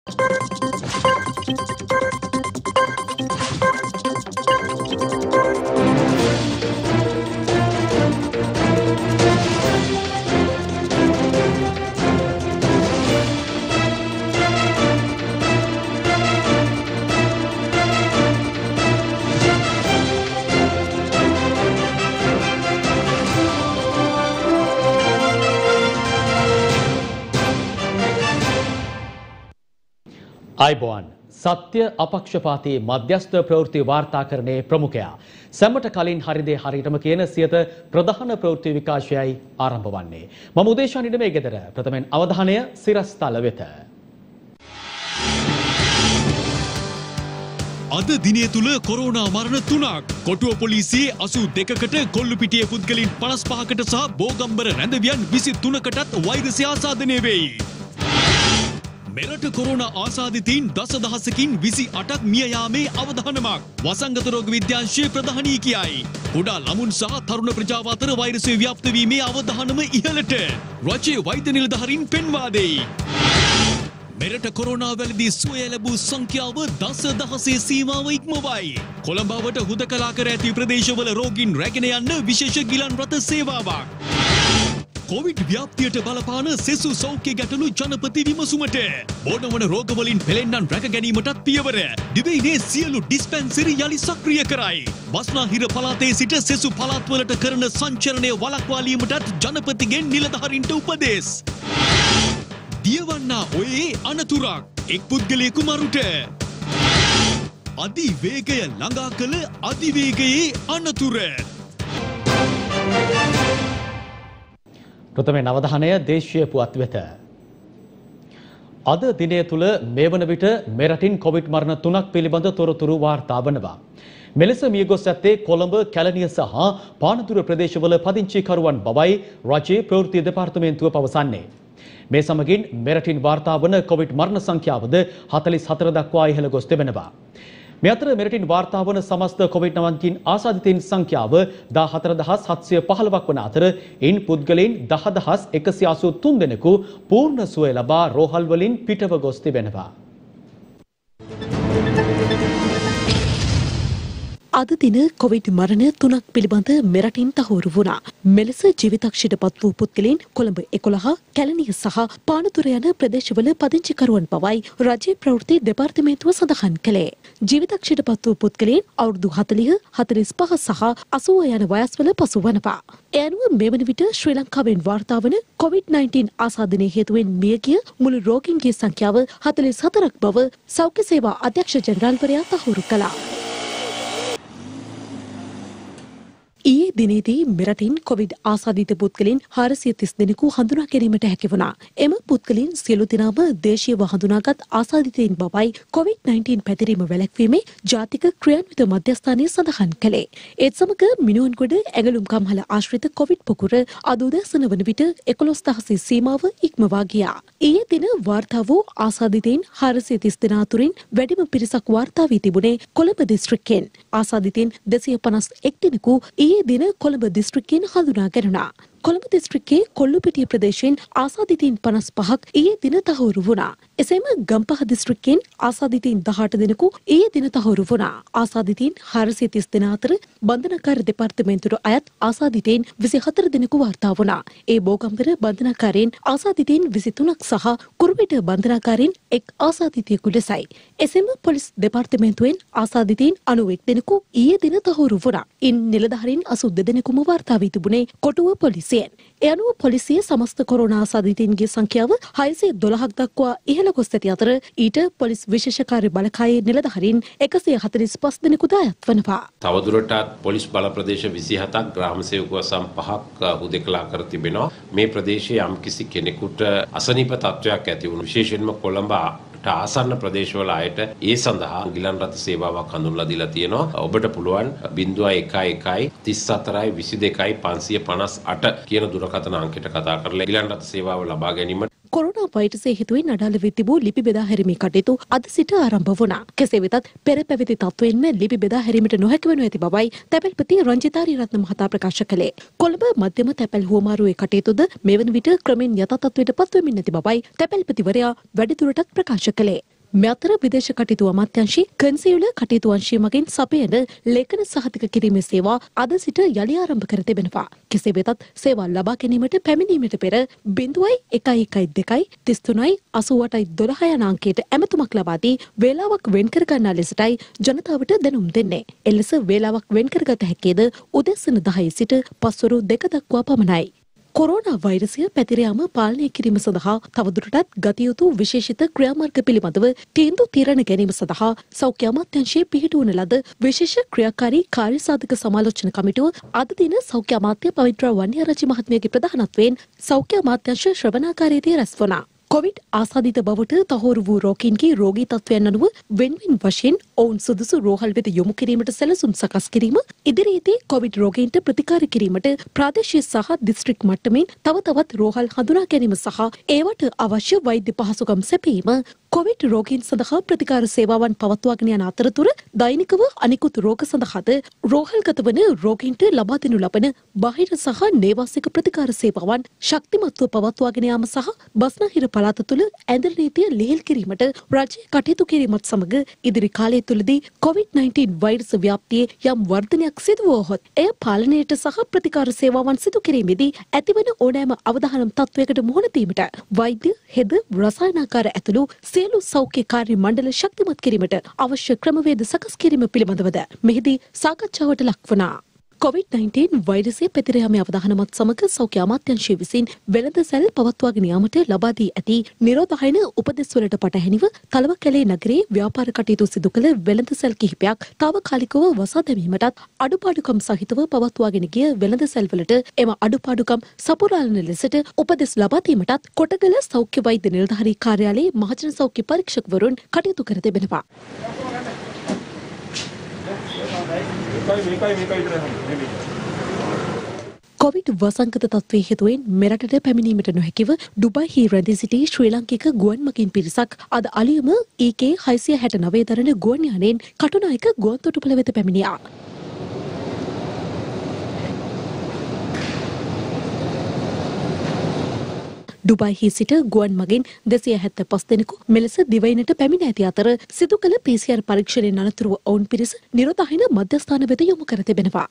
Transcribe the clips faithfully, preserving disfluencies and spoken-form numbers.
आइबोन सत्य අපක්ෂපාතී මධ්‍යස්ථ ප්‍රවෘත්ති වාර්තාකරණයේ ප්‍රමුඛයා සැමට කලින් හරිදේ හරියටම කියන සියත ප්‍රධාන ප්‍රවෘත්ති විකාශයයි ආරම්භ වන්නේ. මම උදේශා නිඩමේ ගෙදර ප්‍රථමයෙන් අවධානය සිරස්තල වෙත. අද දිනය තුල කොරෝනා මරණ තුනක්. කොටුව පොලිසියේ අසූ දෙකකට කොල්ලුපිටියේ පුද්ගලයන් පනස් පහකට සහ බෝගම්බර රැඳවියන් විසි තුනකටත් වෛරසය ආසාදනය වෙයි. මෙරට කොරෝනා ආසාදිතයින් දසදහසකින් විසි අටක් මිය යාමේ අවධානමක් වසංගත රෝග විද්‍යාංශයේ ප්‍රධානී කියයි. කුඩා ළමුන් සහ තරුණ ප්‍රජාව අතර වෛරසය ව්‍යාප්ත වීමේ අවධානම ඉහළට රජයේ වෛද්‍ය නිලධාරීන් පෙන්වා දෙයි. මෙරට කොරෝනා වලදී සුවය ලැබූ සංඛ්‍යාව දසදහසේ සීමාව ඉක්මවයි. කොළඹවට හුදකලා කර ඇති ප්‍රදේශවල රෝගීන් රැගෙන යන්න විශේෂ ගිලන් රථ සේවාවක්. කොවිඩ් ව්‍යාප්තියට බලපාන සෙසු සෞඛ්‍ය ගැටලු ජනපති විමසුමට බෝඩවන රෝගවලින් පෙළෙන්නන් රැක ගැනීමටත් පියවර දිවයිනේ සියලු ඩිස්පැන්සරි යළි සක්‍රිය කරයි. බස්නාහිර පළාතේ සිට සෙසු පළාත්වලට කරන සංචරණය වළක්වාලීමටත් ජනපතිගෙන් නිලධාරීන්ට උපදෙස්. දියවන්නා ඔයේ අනතුරක් එක් පුද්ගලයෙකු මරුට අධිවේගය ළඟා කළ අධිවේගයේ අනතුර. ප්‍රථමයෙන් අවධානය දේශීය පුවත් වෙත. අද දිනය තුල මේ වන විට මෙරටින් කොවිඩ් මරණ තුනක් පිළිබඳ තොරතුරු වාර්තා වනවා. මෙලෙස මියගොස් ඇත්තේ කොළඹ, කැලණිය සහ පානදුර ප්‍රදේශවල පදිංචිකරුවන් බවයි රජයේ ප්‍රවෘත්ති දෙපාර්තමේන්තුව පවසන්නේ. මේ සමගින් මෙරටින් වාර්තා වන කොවිඩ් මරණ සංඛ්‍යාවද හතළිස් හතර දක්වා ඉහළ ගොස් තිබෙනවා. මේ අතර මෙරටින් වාර්තා වන සමස්ත කොවිඩ් නවන්තීන් ආසාදිතයින් සංඛ්‍යාව දාහතර දහස් හත්සිය පහළොවක් වන අතර ඉන් පුද්ගලයන් දහ දහස් එකසිය අසූ තුන් දෙනෙකු පූර්ණ සුවය ලබා රෝහල් වලින් පිටව ගොස් තිබෙනවා. අද දින කොවිඩ් මරණ තුනක් පිළිබඳ මෙරටින් තහවුරු වුණා. මෙලෙස ජීවිතක්ෂයට පත් වූ පුද්ගලයන් කොළඹ එකොළහ, කැලණිය සහ පානදුර යන ප්‍රදේශවල පදිංචිකරුවන් බවයි රජයේ ප්‍රවෘත්ති දෙපාර්තමේන්තුව සඳහන් කළේ. ජීවිතක්ෂයට පත් වූ පුද්ගලයන් අවුරුදු හතළිහ, හතළිස් පහ සහ අසූව යන වයස්වල පසු වනවා. ඒ අනුව මේ වන විට ශ්‍රී ලංකාවෙන් වාර්තා වන කොවිඩ් නයින්ටීන් ආසාදනය හේතුවෙන් මියගිය මුළු රෝගීන්ගේ සංඛ්‍යාව හතළිස් හතරක් බව සෞඛ්‍ය සේවා අධ්‍යක්ෂ ජනරාල්වරයා තහවුරු කළා. ඊයේ දිනේදී මෙරටින් කොවිඩ් ආසාදිත පුද්ගලයන් හාරසිය තිස් දෙනෙකු හඳුනා ගැනීමට හැකි වුණා. එම පුද්ගලයන් සියලු දෙනාම දේශීයව හඳුනාගත් ආසාදිතයින් බවයි කොවිඩ් නයින්ටීන් පැතිරීම වැළැක්වීමේ ජාතික ක්‍රියාන්විත මධ්‍යස්ථානය සඳහන් කළේ. ඒත් සමග මිනුවන්ගොඩ ඇඟලුම් කම්හල ආශ්‍රිත කොවිඩ් පොකුර අද උදෑසන වන විට එකොළොස් දහසේ සීමාව ඉක්මවා ගියා. ඊයේ දින වාර්තා වූ ආසාදිතයින් හාරසිය තිස් දෙනා අතුරින් වැඩිම පිරිසක් වාර්තා වී තිබුණේ කොළඹ දිස්ත්‍රික්කයෙන්. ආසාදිතයින් දෙසිය පනස් එක් දෙනෙකු ඊයේ දින කොළඹ දිස්ත්‍රික්කයෙන් හඳුනා ගැනුණා. කොළඹ දිස්ත්‍රික්කයේ කොල්ලුපිටිය ප්‍රදේශයෙන් ආසාදිතයින් පනස් පහක් ඊයේ දින තහවුරු වුණා. එසේම ගම්පහ දිස්ත්‍රික්කයෙන් ආසාදිතයින් දහඅට දෙනෙකු ඊයේ දින තහවුරු වුණා. ආසාදිතයින් හාරසිය තිස් දෙනා අතර බන්ධනාගාර දෙපාර්තමේන්තුවට අයත් ආසාදිතයින් විසි හතර දෙනෙකු වාර්තා වුණා. ඒ බෝගම්බර බන්ධනාගාරයෙන් ආසාදිතයින් විසි තුනක් සහ කුරුපිට බන්ධනාගාරයෙන් එක් ආසාදිතයෙකු ලෙසයි. එසේම පොලිස් දෙපාර්තමේන්තුවෙන් ආසාදිතයින් අනූවෙක් දෙනෙකු ඊයේ දින තහවුරු වුණා. ඉන් නිලධාරීන් අසූ දෙනෙකුම වාර්තා වී තිබුණේ කොටුව පොලිසිය. ඒ අනුව පොලිසිය සමස්ත කොරෝනා ආසාදිතයින්ගේ සංඛ්‍යාව හයසිය දොළහක් දක්වා ඉහළ ගොස් ඇති අතර ඊට පොලිස් විශේෂකාර්ය බලකායේ නිලධාරීන් එකසිය හතළිස් පහ දෙනෙකුද අයත් වනවා. තවදුරටත් පොලිස් බල ප්‍රදේශ විසි හතක් ග්‍රාම සේවක වසම් පහක් හුදෙකලා කර තිබෙනවා. මේ ප්‍රදේශයේ යම්කිසි කෙනෙකුට අසනීප තත්ත්වයක් ඇති වුණු විශේෂයෙන්ම කොළඹ ආසන්න ප්‍රදේශවල අයට ඒ සඳහා ගිලන් රථ සේවාවක් හඳුන්වලා දීලා තියෙනවා. ඔබට පුළුවන් ज़ीरो एक एक तीस हतारह बीस दो पाँच सौ पचास आठ කියන දුරකථන අංකයට කතා කරලා ගිලන් රථ සේවාව ලබා ගැනීමට කොරෝනා වෛරසය හේතුවෙන් අඩාල වී තිබූ ලිපි බෙදා හැරීමේ කටයුතු අද සිට ආරම්භ වුණා. කෙසේ වෙතත් පෙර පැවති තත්ත්වයෙන්ම ලිපි බෙදා හැරීමට නොහැකි වනු ඇති බවයි තැපැල්පති රංජිතාරි රත්න මහතා ප්‍රකාශ කළේ. කොළඹ මධ්‍යම තැපැල් හුවමාරුවේ කටයුතුද මෙවන විට ක්‍රමෙන් යථා තත්ත්වයට පත්වෙමින් නැති බවයි තැපැල්පතිවරයා වැඩිදුරටත් ප්‍රකාශ කළේ. මේ අතර විදේශ කටයුතු අමාත්‍යාංශයේ කන්සියුල කටයුතු අංශය මගින් සපයන ලේඛන සහතික කිරීමේ සේවා අද සිට යළි ආරම්භ කර තිබෙනවා. කෙසේ වෙතත් සේවා ලබා ගැනීමට පැමිණීමට පෙර බිංදුවයි එකයි එකයි දෙකයි තිස් තුනයි අසූ අටයි දොළහ යන අංකයට ඇමතුමක් ලබා දී වේලාවක් වෙන් කර ගන්නා ලෙසටයි ජනතාවට දැනුම් දෙන්නේ. එලෙස වේලාවක් වෙන් කරගත හැකිද උදැසන දහය සිට පස්වරු දෙක දක්වා පමණයි. කොරෝනා වෛරසය පැතිර යාම පාලනය කිරීම සඳහා තවදුරටත් ගත යුතු විශේෂිත ක්‍රියාමාර්ග පිළිබඳව තීන්දුව తీරන ගැනීම සඳහා සෞඛ්‍ය අමාත්‍යාංශයේ පිහිටුවන ලද විශේෂ ක්‍රියාකාරී කාර්යසාධක සමාලෝචන කමිටුව අද දින සෞඛ්‍ය අමාත්‍ය පවිත්‍ර වන්නියාරච්චි මහත්මියගේ ප්‍රධානත්වයෙන් සෞඛ්‍ය අමාත්‍යාංශ ශ්‍රවණාකාරයේදී රැස් වුණා. කොවිඩ් ආසාදිත බවට තහවුරු වූ රෝගීන්ගේ රෝගී තත්ත්වයන් අනුව වෙන වෙන වශයෙන් ඔවුන් සුදුසු රෝහල් වෙත යොමු කිරීමට සැලසුම් සකස් කිරීම, ඉදිරියේදී කොවිඩ් රෝගීන්ට ප්‍රතිකාර කිරීමට ප්‍රාදේශීය සහ දිස්ත්‍රික් මට්ටමින් තව තවත් රෝහල් හඳුනා ගැනීම සහ ඒවට අවශ්‍ය වෛද්‍ය පහසුකම් සැපයීම, කොවිඩ් රෝගීන් සඳහා ප්‍රතිකාර සේවාවන් පවත්වාගෙන යන අතරතුර දෛනිකව අනිකුත් රෝග සඳහාද රෝහල්ගත වන රෝගීන්ට ලබා දෙනු ලබන බාහිර සහ නේවාසික ප්‍රතිකාර සේවාවන් ශක්තිමත්ව පවත්වාගෙන යාම සහ බස්නාහිර පළාත තුළ ඇඳල් නීතිය ලිහිල් කිරීමට රජය කටයුතු කිරීමත් සමග ඉදිරි කාලය තුළදී කොවිඩ් නයින්ටීන් වෛරස් ව්‍යාප්තියේ යම් වර්ධනයක් සිදු වුවහොත් එය පාලනයට සහ ප්‍රතිකාර සේවාවන් සිදු කිරීමේදී ඇතිවන ඕනෑම අවධානම් තත්වයකට මුහුණ දීමට වෛද්‍ය, හෙද, රසායනාකාර ඇතුළු සියලු සෞඛ්‍ය කාර්ය මණ්ඩල ශක්තිමත් කිරීමට අවශ්‍ය ක්‍රමවේද සකස් කිරීම පිළිබඳවද මෙහිදී සාකච්ඡාවට ලක් වුණා. කොවිඩ් නයින්ටීන් වෛරසය පැතිර යාමේ අවධානමත් සමග සෞඛ්‍ය අමාත්‍යාංශය විසින් වෙළඳසැල් පවත්වාගෙන යාමට ලබා දී ඇති නිරෝධායන උපදෙස්වලට පටහැනිව තලවකැලේ නගරයේ ව්‍යාපාර කටයුතු සිදු කළ වෙළඳසැල් කිහිපයක් තාවකාලිකව වසා දැමීමටත් අඩුපාඩුකම් සහිතව පවත්වාගෙන ගිය වෙළඳසැල්වලට එම අඩුපාඩුකම් සපුරාලන ලෙසට උපදෙස් ලබා දීමටත් කොටගල සෞඛ්‍ය වෛද්‍ය නිලධාරී කාර්යාලයේ මහජන සෞඛ්‍ය පරීක්ෂකවරුන් කටයුතු කර තිබෙනවා. කොවිඩ් වසංගත තත්ත්වයේ හේතුවෙන් මෙරටට පැමිණීමට නොහැකිව ඩුබයිහි රැඳී සිටි ශ්‍රී ලාංකික ගුවන් මගින් පිරිසක් අද අලියම ඊ කේ හයසිය හැට නවය දරන ගුවන් යානයෙන් කටුනායක ගුවන් තොටුපළ වෙත පැමිණියා. ඩුබයිහි සිට ගුවන් මගින් දෙසිය හැත්තෑ පස් දෙනෙකු මෙලෙස දිවයිනට පැමිණ ඇති අතර සිදු කළ පී සී ආර් පරීක්ෂණයෙන් අනතුරුව ඔවුන් පිරිස නිරෝධායන මධ්‍යස්ථාන වෙත යොමු කර තිබෙනවා.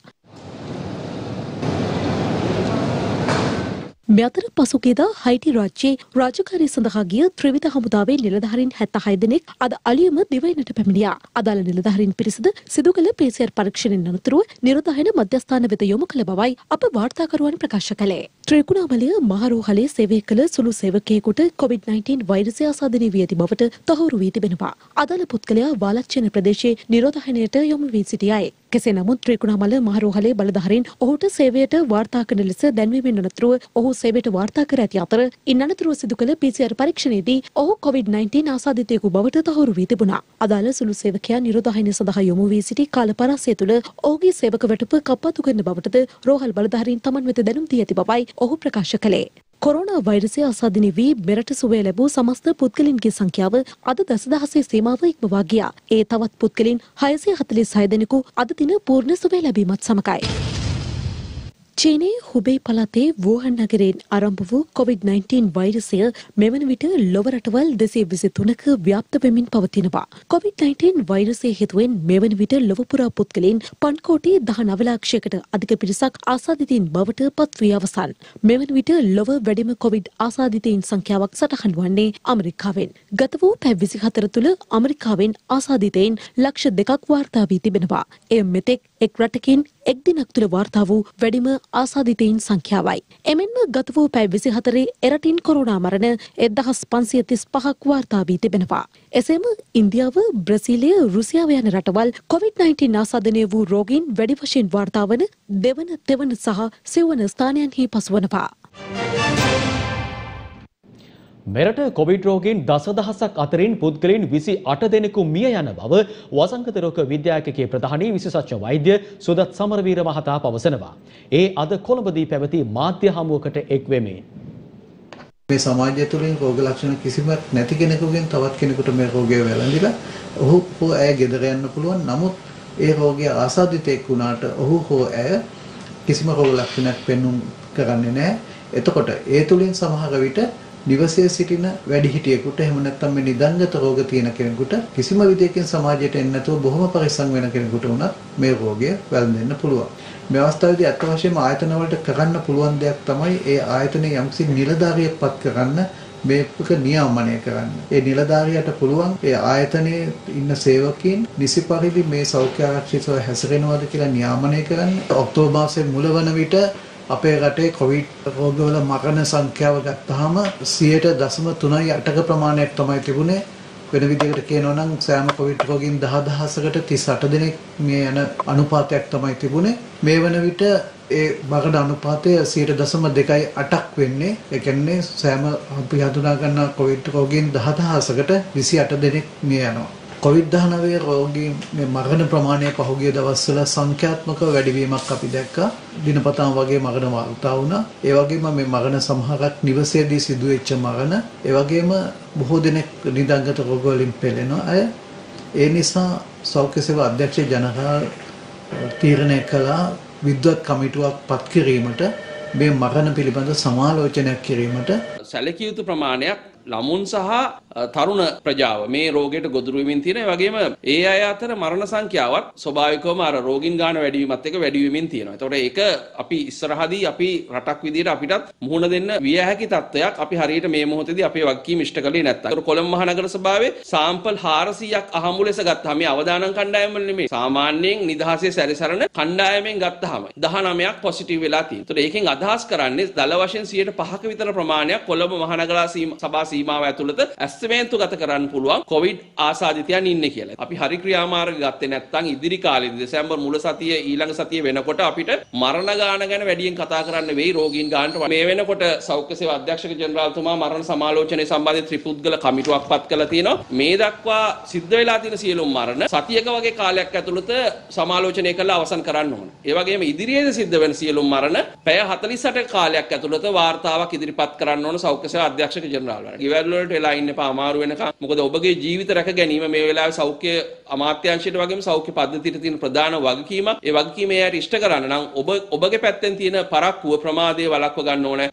මේ අතර පසුගියදා හයිටි රාජ්‍යයේ රාජකාරී සඳහා ගිය ත්‍රිවිධ හමුදාවේ නිලධාරීන් හැත්තෑ හය දෙනෙක් අද අලියම දිවයිනට පැමිණියා. අදාළ නිලධාරීන් පිරිසද සිදු කළ පී සී ආර් පරීක්ෂණයෙන් අනතුරුව නිරෝධායන මධ්‍යස්ථාන වෙත යොමු කළ බවයි අප වාර්තාකරුවන් ප්‍රකාශ කළේ. ත්‍රිකුණාමලය මහරෝහලේ සේවය කළ සුළු සේවකයෙකුට කොවිඩ් නයින්ටීන් වෛරසය ආසාදනය වී ඇති බවට තහවුරු වී තිබෙනවා. අදාළ පුද්ගලයා වාලච්චන ප්‍රදේශයේ නිරෝධායනයට යොමු වී සිටි අය. කෙසේ නමුත් ත්‍රිකුණාමල මහරෝහලේ බලධාරීන් ඔහුට සේවයට වාර්තා කරන ලෙස දැන්වීමෙන් අනතුරුව ඔහු සේවයට වාර්තා කර ඇති අතර ඉන් අනතුරුව සිදු කළ පී සී ආර් පරීක්ෂණයේදී ඔහු කොවිඩ් නයින්ටීන් ආසාදිතයෙකු බවට තහවුරු වී තිබුණා. අදාළ සුළු සේවකයා නිරෝධායනය සඳහා යොමු වී සිටි කාල පරාසය තුළ ඔහුගේ සේවක වැටුප කප්පාදු කරන බවටද රෝහල් බලධාරීන් තමන් වෙත දැනුම් දී ඇති බවයි ඔහු ප්‍රකාශ කළේ. කොරෝනා වෛරසය ආසාදනය වී මෙරට සුවය ලැබූ සමස්ත පුද්ගලින්ගේ සංඛ්‍යාව අද දසදහසේ සීමාව ඉක්මවා ගියා. ඒ තවත් පුද්ගලින් හයසිය හතළිස් හය දෙනෙකු අද දින පූර්ණ සුවය ලැබීමත් සමගයි. චීනයේ හුබේ පළාතේ වූහන් නගරයෙන් ආරම්භ වූ කොවිඩ් නයින්ටීන් වෛරසය මෙවන විට ලොව රටවල් දෙසිය විසි තුනක ව්‍යාප්ත වෙමින් පවතිනවා. කොවිඩ් නයින්ටීන් වෛරසය හේතුවෙන් මෙවන විට ලොව පුරා පුද්ගලයන් පන්ස් කෝටි දහනව ලක්ෂයකට අධික පිරිසක් ආසාදිතයින් බවට පත් වී අවසන්. මෙවන විට ලොව වැඩිම කොවිඩ් ආසාදිතයින් සංඛ්‍යාවක් සටහන් වන්නේ ඇමරිකාවෙන්. ගත වූ පැය විසිහතර තුළ ඇමරිකාවෙන් ආසාදිතයින් ලක්ෂ දෙකක් වාර්තා වී තිබෙනවා. එය මෙතෙක් එක් රටකින් එක් දිනක් තුළ වාර්තා වූ වැඩිම ආසාදිතයින් සංඛ්‍යාවයි. එමෙන්ම ගත වූ පැය විසිහතරේ එරටින් කොරෝනා මරණ එක්දහස් පන්සිය තිස් පහක් වාර්තා වී තිබෙනවා. එසේම ඉන්දියාව, බ්‍රසීලය, රුසියාව යන රටවල් කොවිඩ් නයින්ටීන් ආසාදනය වූ රෝගීන් වැඩි වශයෙන් වාර්තා වන දෙවන, තෙවන සහ සිව්වන ස්ථානයන්හි පසුවනවා. මෙරට කොවිඩ් රෝගීන් දසදහසක් අතරින් පුද්ගලයන් විසි අට දෙනෙකු මිය යන බව වසංගත රෝග විද්‍යාඥකේ ප්‍රධානී විශේෂඥ වෛද්‍ය සුදත් සමරවීර මහතා පවසනවා. ඒ අද කොළඹදී පැවති මාධ්‍ය හමුවකට එක් වෙමින් මේ සමාජය තුළින් රෝග ලක්ෂණ කිසිමක් නැති කෙනෙකුගෙන් තවත් කෙනෙකුට මේ රෝගය වැළඳිලා ඔහු හෝ ඇය ගෙදර යන්න පුළුවන්. නමුත් ඒ රෝගය ආසාදිතෙක් වුණාට ඔහු හෝ ඇය කිසිම රෝග ලක්ෂණයක් පෙන්වුම් කරන්නේ නැහැ. එතකොට ඒ තුලින් සමහර විට නිවසේ සිටින වැඩිහිටියෙකුට එහෙම නැත්නම් මේ නිදන්ගත රෝග තියෙන කෙනෙකුට කිසිම විදියකින් සමාජයට එන්නේ නැතුව බොහොම පරිස්සම් වෙන කෙනෙකුට උනත් මේ රෝගය වැළඳෙන්න පුළුවන්. මේ අවස්ථාවේදී අත් වශයෙන්ම ආයතන වලට කරන්න පුළුවන් දෙයක් තමයි ඒ ආයතනයේ යම්කිසි නිලධාරියෙක් පත් කරන්න මේක නියාමනය කරන්න. ඒ නිලධාරියට පුළුවන් ඒ ආයතනයේ ඉන්න සේවකීන් නිසි පරිදි මේ සෞඛ්‍ය ආරක්ෂිතව හැසිරෙනවද කියලා නියාමනය කරන්න. ඔක්තෝබර් මාසයේ මුල වන විට අපේ රටේ කොවිඩ් රෝගවල මරණ සංඛ්‍යාව ගත්තාම සියයට දශම තුනයි අටක ප්‍රමාණයක් තමයි තිබුණේ. වෙන විදිහකට කියනවා නම් සෑම කොවිඩ් රෝගීන් දහදහසකට තිස් අට දෙනෙක් මේ යන අනුපාතයක් තමයි තිබුණේ. මේ වන විට ඒ මරණ අනුපාතය සියයට දශම දෙකයි අටක් වෙන්නේ. ඒ කියන්නේ සෑම අපි හඳුනා ගන්න කොවිඩ් රෝගීන් දහදහසකට විසි අට දෙනෙක් මිය යනවා. කොවිඩ් දහනවය රෝගීන් මේ මරණ ප්‍රමාණය පහුගිය දවස්වල සංඛ්‍යාත්මක වැඩිවීමක් අපි දැක්කා. දිනපතාම වගේ මරණ වාර්තා වුණා. ඒ වගේම මේ මරණ සමහරක් නිවසේදී සිදුවෙච්ච මරණ, ඒ වගේම බොහෝ දෙනෙක් නිදන්ගත රෝග වලින් පෙළෙනවා අය. ඒ නිසා සෞඛ්‍ය සේවා අධ්‍යක්ෂ ජනරාල් තීරණය කළා විද්වත් කමිටුවක් පත් කිරීමට මේ මරණ පිළිබඳ සමාලෝචනයක් කිරීමට සැලකිය යුතු ප්‍රමාණයක් ළමුන් සහ තරුණ ප්‍රජාව මේ රෝගයට ගොදුරු වෙමින් තියෙන. ඒ වගේම ඒ අය අතර මරණ සංඛ්‍යාවත් ස්වභාවිකවම අර රෝගීන් ගාන වැඩි වීමත් එක්ක වැඩි වෙමින් තියෙනවා. ඒතකොට ඒක අපි ඉස්සරහදී අපි රටක් විදියට අපිටත් මුහුණ දෙන්න විය හැකි තත්ත්වයක් අපි හරියට මේ මොහොතේදී අපේ වගකීම ඉෂ්ට කළේ නැත්තම්. ඒතකොට කොළඹ මහනගර සභාවේ සාම්පල් හාරසීයක් අහඹු ලෙස ගත්තාම මේ අවදානම් කණ්ඩායම වල නෙමෙයි. සාමාන්‍යයෙන් නිදහසේ සැරිසරන කණ්ඩායමෙන් ගත්තාම දහනවයක් පොසිටිව් වෙලා තියෙනවා. ඒතකොට ඒකෙන් අදහස් කරන්නේ දල වශයෙන් සියයට පහක විතර ප්‍රමාණයක් කොළඹ මහනගර සභා සීමාව ඇතුළත ඇස්තමේන්තු ගත කරන්න පුළුවන් කොවිඩ් ආසාදිතයන් ඉන්නේ කියලා. අපි හරි ක්‍රියාමාර්ග ගත්තේ නැත්නම් ඉදිරි කාලේදී දෙසැම්බර් මුල සතිය ඊළඟ සතිය වෙනකොට අපිට මරණ ගාන ගැන වැඩියෙන් කතා කරන්න වෙයි රෝගීන් ගානට. මේ වෙනකොට සෞඛ්‍ය සේවා අධ්‍යක්ෂක ජෙනරාල්තුමා මරණ සමාලෝචනයේ සම්බන්ධ ත්‍රිපුද්ගල කමිටුවක් පත් කළා තියෙනවා. මේ දක්වා සිද්ධ වෙලා තියෙන සියලුම මරණ සතියක වගේ කාලයක් ඇතුළත සමාලෝචනය කරලා අවසන් කරන්න ඕන. ඒ වගේම ඉදිරියේදී සිද්ධ වෙන සියලුම මරණ පැය හතළිස් අට කාලයක් ඇතුළත වාර්තාවක් ඉදිරිපත් කරන්න ඕන සෞඛ්‍ය සේවා අධ්‍යක්ෂක ජෙනරාල්වරයා. ගෙවල් වලට වෙලා ඉන්න එපා අමාරු වෙනකම්. මොකද ඔබගේ ජීවිත රැක ගැනීම මේ වෙලාවේ සෞඛ්‍ය අමාත්‍යාංශයට වගේම සෞඛ්‍ය පද්ධතියට තියෙන ප්‍රධාන වගකීමක්. ඒ වගකීම එයාට ඉෂ්ට කරන්න නම් ඔබ ඔබගේ පැත්තෙන් තියෙන පරක්කුව ප්‍රමාදය වළක්ව ගන්න ඕනේ.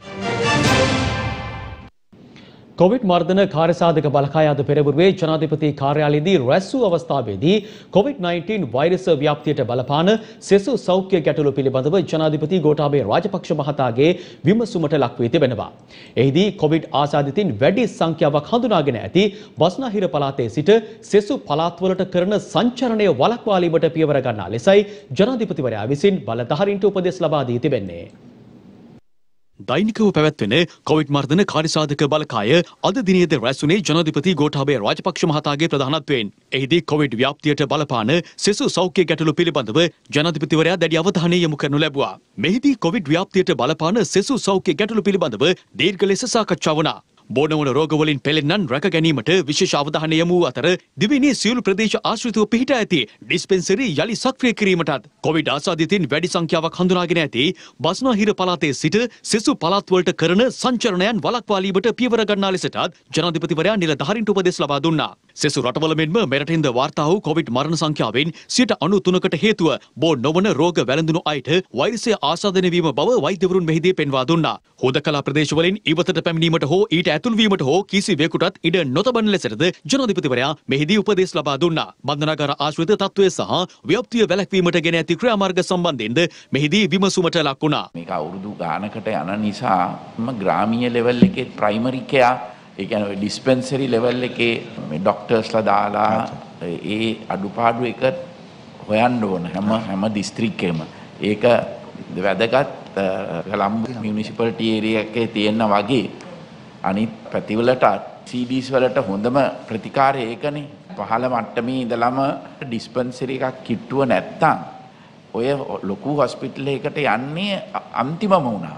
කොවිඩ් මර්ධන කාර්යසාධක බලකාය අද පෙරවරුවේ ජනාධිපති කාර්යාලයේදී රැස් වූ අවස්ථාවේදී කොවිඩ් නයින්ටීන් වෛරස ව්‍යාප්තියට බලපාන සෙසු සෞඛ්‍ය ගැටලු පිළිබඳව ජනාධිපති ගෝඨාභය රාජපක්ෂ මහතාගේ විමසුමට ලක් වී තිබෙනවා. එහිදී කොවිඩ් ආසාදිතින් වැඩි සංඛ්‍යාවක් හඳුනාගෙන ඇති බස්නාහිර පළාතේ සිට සෙසු පළාත්වලට කරන සංචරණය වළක්වාලීමට පියවර ගන්නා ලෙසයි ජනාධිපතිවරයා විසින් බලධාරීන්ට උපදෙස් ලබා දී තිබෙන්නේ. දෛනිකව පැවැත්වෙන කොවිඩ් මර්ධන කාර්යසාධක බලකාය අද දිනේද රැස්වුණේ ජනාධිපති ගෝඨාභය රාජපක්ෂ මහතාගේ ප්‍රධානත්වයෙන්. එහිදී කොවිඩ් ව්‍යාප්තියට බලපාන සෙසු සෞඛ්‍ය ගැටලු පිළිබඳව ජනාධිපතිවරයා දැඩි අවධානය යොමු කරනු ලැබුවා. මෙහිදී කොවිඩ් ව්‍යාප්තියට බලපාන සෙසු සෞඛ්‍ය ගැටලු පිළිබඳව දීර්ඝ ලෙස සාකච්ඡා වුණා. බෝනවන රෝගවලින් පෙළෙන්නන් රැක ගැනීමට විශේෂ අවධානය යොමු අතර දිවයිනේ සියලු ප්‍රදේශ ආශ්‍රිතව පිහිටා ඇති ඩිස්පෙන්සරි යලි සක්‍රිය කිරීමටත් කොවිඩ් ආසාදිතින් වැඩි සංඛ්‍යාවක් හඳුනාගෙන ඇති බස්නාහිර පළාතේ සිට සෙසු පළාත්වලට කරන සංචරණයන් වළක්වාලීමට පියවර ගන්නා ලෙසටත් ජනාධිපතිවරයා නිලධාරීන්ට උපදෙස් ලබා දුන්නා. සෙසු රටවල මෙන්ම මෙරටින්ද වාර්තා වූ කොවිඩ් මරණ සංඛ්‍යාවෙන් සියයට අනූතුනකට හේතුව බෝ නොවන රෝග වැළඳුණු අයට වෛරසය ආසාදනය වීම බව වෛද්‍යවරුන් මෙහිදී පෙන්වා දුන්නා. හුදකලා ප්‍රදේශවලින් ඉවතට පැමිණීමට හෝ ඊට ඇතුල්වීමට හෝ කිසිවෙකුටත් ඉඩ නොතබන ලෙසටද ජනාධිපතිවරයා මෙහිදී උපදෙස් ලබා දුන්නා. බන්ධනාගාර ආශ්‍රිත තත්ත්වය සහ ව්‍යාප්තිය වැළැක්වීමට ගෙන ඇති ක්‍රියාමාර්ග සම්බන්ධයෙන්ද මෙහිදී විමසුමට ලක් වුණා. මේක අවුරුදු ගානකට යන නිසා ග්‍රාමීය ලෙවල් එකේ ප්‍රයිමරි කෙයා ඒ කියන්නේ ඩිස්පෙන්සරි ලෙවල් එකේ මේ ડોක්ටර්ස්ලා දාලා ඒ අඩුපාඩු එක හොයන්න ඕන හැම හැම දිස්ත්‍රික්කෙම. ඒක වැදගත් කොළඹ මියුනිසිපැලිටි ඒරියා එකේ තියෙන වගේ අනිත් පැතිවලට සීඩීස් වලට හොඳම ප්‍රතිකාරය ඒකනේ. පහළ මට්ටමේ ඉඳලම ඩිස්පෙන්සරි එකක් කිට්ටුව නැත්තම් ඔය ලොකු හොස්පිටල් එකකට යන්නේ අන්තිමම වුණා.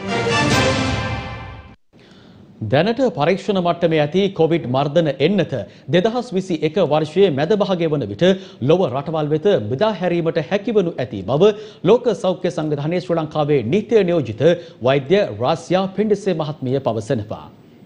දැනට පරීක්ෂණ මට්ටමේ ඇති කොවිඩ් මර්ධන එන්නත දෙදහස් විසි එක වර්ෂයේ මැද භාගය වන විට ලොව රටවල් වෙත බෙදා හැරීමට හැකිවනු ඇති බව ලෝක සෞඛ්‍ය සංවිධානයේ ශ්‍රී ලංකාවේ නීතිය නියෝජිත වෛද්‍ය රාස්යා පින්ඩිසේ මහත්මිය පවසනවා.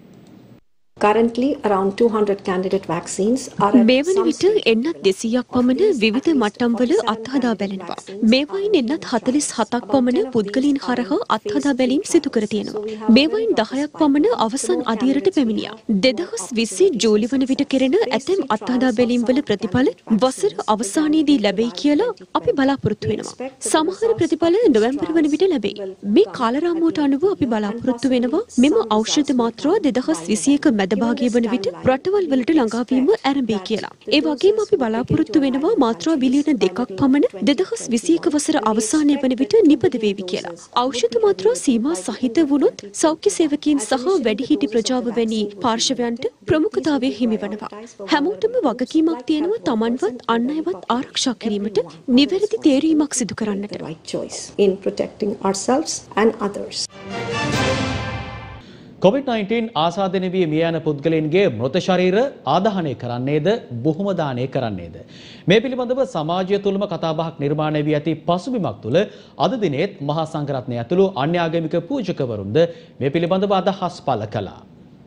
Currently, around two hundred candidate vaccines are at මේ වන some විට stage එන්නත් දෙසීයක් පමණ විවිධ මට්ටම්වල අත්හදා බැලෙනවා. මේවායින් එන්නත් හතළිස් හතක් පමණ පුද්ගලයන් හරහා අත්හදා බැලීම් සිදු කර තියෙනවා. මේවායින් දහයක් පමණ අවසන් අදියරට පැමිණියා. දෙදහස් විසි ජූලි වන විට කෙරෙන ඇතැම් අත්හදා බැලීම් වල ප්‍රතිඵල වසර අවසානයේදී ලැබෙයි කියලා අපි බලාපොරොත්තු වෙනවා. සමහර ප්‍රතිඵල නොවැම්බර් වන විට ලැබෙයි. මේ කාලරාමුවට අනුව අපි බලාපොරොත්තු වෙනවා මෙම ඖෂධ මාත්‍රා දෙදහස් විසි එක මැදභාගයේ වන විට රටවල් වලට ළඟාවීම ආරම්භයි කියලා. ඒ වගේම අපි බලාපොරොත්තු වෙනවා මාත්‍රා බිලියන දෙකක් පමණ දෙදහස් විසි එක වසර අවසානයේ වන විට නිපද වේවි කියලා. ඖෂධ මාත්‍රා සීමා සහිත වුණොත් සෞඛ්‍ය සේවකයන් සහ වැඩිහිටි ප්‍රජාව වැනි පාර්ශවයන්ට ප්‍රමුඛතාවය හිමි වෙනවා. හැමෝටම වගකීමක් තියෙනවා Tamanවත් අන් අයවත් ආරක්ෂා කිරීමට නිවැරදි තේරීමක් සිදු කරන්නට. right choice in protecting ourselves and others. Covid nineteen ආසාදනය වී මිය යන පුද්ගලයන්ගේ මෘත ශරීර ආදාහනය කරන්නේද බොහොම දානය කරන්නේද මේ පිළිබඳව සමාජය තුළම කතාබහක් නිර්මාණය වී ඇති පසුබිමක් තුළ අද දිනේත් මහා සංඝරත්නය ඇතුළු අන්‍ය ආගමික පූජකවරුන්ද මේ පිළිබඳව අදහස් පළ කළා.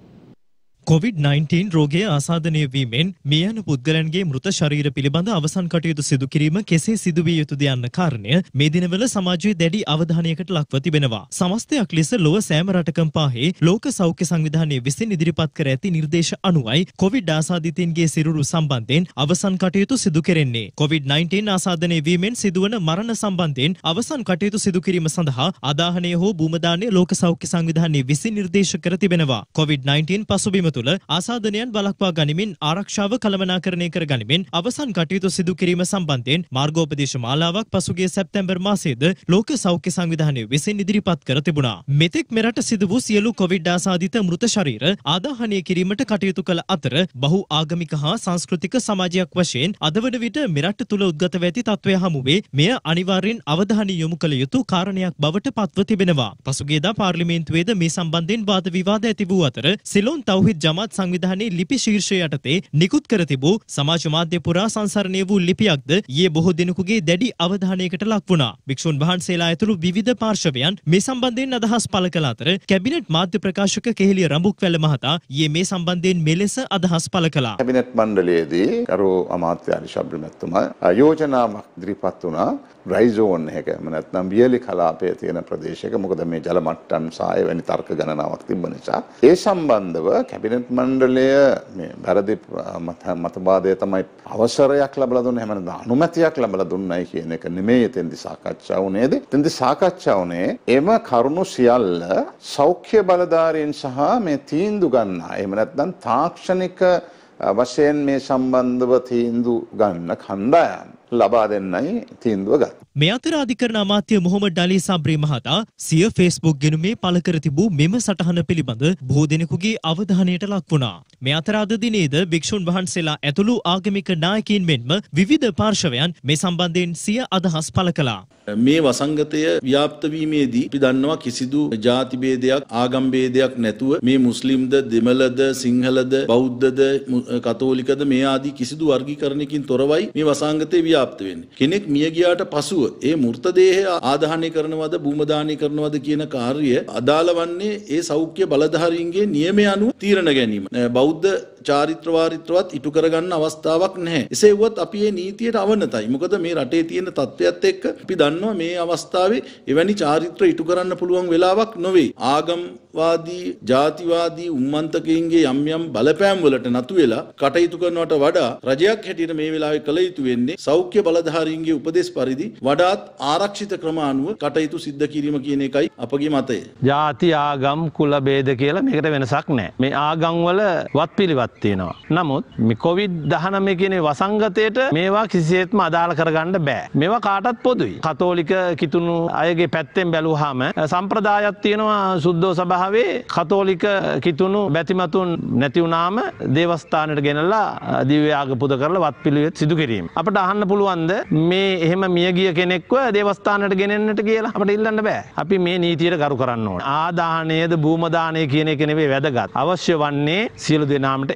කොවිඩ් නයින්ටීන් රෝගය ආසාදනය වීමෙන් මිය යන පුද්ගලයන්ගේ මෘත ශරීර පිළිබඳ අවසන් කටයුතු සිදු කිරීම කෙසේ සිදු විය යුතුද යන්න කාරණය මේ දිනවල සමාජයේ දැඩි අවධානයකට ලක්ව තිබෙනවා. සමස්තයක් ලෙස ලොව සෑම රටකම පාහේ ලෝක සෞඛ්‍ය සංවිධානය විසින් ඉදිරිපත් කර ඇති නිර්දේශ අනුවයි කොවිඩ් ආසාදිතයින්ගේ සිරුරු සම්බන්ධයෙන් අවසන් කටයුතු සිදු කෙරෙන්නේ. කොවිඩ් නයින්ටීන් ආසාදනය වීමෙන් සිදුවන මරණ සම්බන්ධයෙන් අවසන් කටයුතු සිදු කිරීම සඳහා ආදාහනය හෝ භූමදානය ලෝක සෞඛ්‍ය සංවිධානය විසින් නිර්දේශ කර තිබෙනවා. කොවිඩ් නයින්ටීන් පසුබිම තුළ ආසාදනයන් බලක්වා ගනිමින් ආරක්ෂාව කළමනාකරණය කර ගනිමින් අවසන් කටයුතු සිදු කිරීම සම්බන්ධයෙන් මාර්ගෝපදේශ මාලාවක් පසුගිය සැප්තැම්බර් මාසයේද ලෝක සෞඛ්‍ය සංවිධානය විසින් ඉදිරිපත් කර තිබුණා. මෙතෙක් මෙරට සිදු වූ සියලු කොවිඩ් ආසාදිත මෘත ශරීර ආදාහනය කිරීමට කටයුතු කළ අතර බහු ආගමික හා සංස්කෘතික සමාජයක් වශයෙන් අද වන විට මෙරට තුළ උද්ගතව ඇති තත්ත්වය හමුවේ මෙය අනිවාර්යෙන් අවධානය යොමු කළ යුතු කාරණයක් බවට පත්ව තිබෙනවා. පසුගියදා පාර්ලිමේන්තුවේද මේ සම්බන්ධයෙන් වාද විවාද ඇති වූ අතර සිලෝන් තෞහිද් ජමාත් සංවිධානයේ ලිපි ශීර්ෂය යටතේ නිකුත් කර තිබූ සමාජ මාධ්‍ය පුරා සංසරණය වූ ලිපියක්ද ඊයේ බොහෝ දිනකුගේ දැඩි අවධානයකට ලක් වුණා. භික්ෂුන් වහන්සේලා ඇතුළු විවිධ පාර්ශවයන් මේ සම්බන්ධයෙන් අදහස් පළ කළ අතර කැබිනට් මාධ්‍ය ප්‍රකාශක කෙහෙලිය රඹුක්වැල්ල මහතා ඊයේ මේ සම්බන්ධයෙන් මෙලෙස අදහස් පළ කළා. කැබිනට් මණ්ඩලයේදී කරු අමාත්‍ය අරිෂබ්‍රි මැතිතුමා යෝජනාවක් ඉදිරිපත් වුණා ඩ්‍රයි සෝන් එක නැත්නම් වියලි කලාපයේ තියෙන ප්‍රදේශයක මොකද මේ ජල මට්ටම් සාය වැනි තර්ක ගණනාවක් තිබෙන නිසා ඒ සම්බන්ධව කැබිනට් මණ්ඩලය මේ වැරදි මතවාදය තමයි අවසරයක් ලැබලා දුන්නේ හැම වෙලාවෙම අනුමැතියක් ලැබලා දුන්නයි කියන එක නෙමෙයි එතෙන්දි සාකච්ඡා වුණේද එතෙන්දි සාකච්ඡා වුණේ එම කරුණු සියල්ල සෞඛ්‍ය බලධාරීන් සහ මේ තීන්දුව ගන්න එහෙම නැත්නම් තාක්ෂණික වශයෙන් මේ සම්බන්ධව තීන්දුව ගන්න කණ්ඩායම් ලබා දෙන්නයි තීන්දුව ගත්තා. මේ අතර අධිකරණ අමාත්‍ය මොහොමඩ් අලි සබ්රි මහතා සිය ෆේස්බුක් ගිණුමේ පළ කර තිබූ මෙම සටහන පිළිබඳ බොහෝ දෙනෙකුගේ අවධානයට ලක් වුණා. මේ අතර අද දිනේද භික්ෂුන් වහන්සේලා ඇතුළු ආගමික නායකයින් මෙන්ම විවිධ පාර්ශවයන් මේ සම්බන්ධයෙන් සිය අදහස් පළ කළා. මේ වසංගතය ව්‍යාප්ත වීමේදී අපි දන්නවා කිසිදු ජාති භේදයක් ආගම් භේදයක් නැතුව මේ මුස්ලිම්ද දෙමළද සිංහලද බෞද්ධද කතෝලිකද මේ ආදී කිසිදු වර්ගීකරණයකින් තොරවයි මේ වසංගතය ව්‍යාප්ත වෙන්නේ. කෙනෙක් මිය ගියාට පසුව ඒ මෘතදේහය ආදාහනය කරනවද භූමදානය කරනවද කියන කාර්යය අදාළ වන්නේ ඒ සෞඛ්‍ය බලධාරීන්ගේ නියමය අනුව තීරණ ගැනීම. බෞද්ධ චාරිත්‍ර වාරිත්‍රවත් ඉටු කරගන්න අවස්ථාවක් නැහැ. එසේ වුවත් අපි මේ නීතියට අවනතයි. මොකද මේ රටේ තියෙන තත්ත්වයත් එක්ක අපි දන්නවා මේ අවස්ථාවේ එවැනි චාරිත්‍ර ඉටු කරන්න පුළුවන් වෙලාවක් නොවේ. ආගම්වාදී, ජාතිවාදී උම්මන්තකයින්ගේ යම් යම් බලපෑම් වලට නතු වෙලා කටයුතු කරනවට වඩා රජයක් හැටියට මේ වෙලාවේ කළ යුතු වෙන්නේ සෞඛ්‍ය බලධාරීන්ගේ උපදෙස් පරිදි වඩාත් ආරක්ෂිත ක්‍රම අනුව කටයුතු සිද්ධ කිරීම කියන එකයි අපගේ මතය. ජාති ආගම් කුල ભેද කියලා මේකට වෙනසක් නැහැ. මේ ආගම් වල වත්පිළිවෙත් තියෙනවා. නමුත් මේ කොවිඩ් දහනවය කියන වසංගතයට මේවා කිසිසේත්ම අදාළ කරගන්න බෑ. මේවා කාටත් පොදුයි. කතෝලික කිතුණු අයගේ පැත්තෙන් බැලුවාම සම්ප්‍රදායක් තියෙනවා සුද්ධෝ සභාවේ කතෝලික කිතුණු බැතිමතුන් නැති වුණාම දේවස්ථානයට ගෙනලා දිව්‍ය යාග පුද කරලා වත්පිළිවෙත් සිදු කිරීම. අපිට අහන්න පුළුවන්ද මේ එහෙම මියගිය කෙනෙක්ව දේවස්ථානයට ගෙනෙන්නට කියලා? අපිට ඉල්ලන්න බෑ. අපි මේ නීතියට ගරු කරන්න ඕනේ. ආදාහනයේද භූමදානය කියන එක නෙවෙයි වැදගත්. අවශ්‍ය වන්නේ සියලු දෙනාමට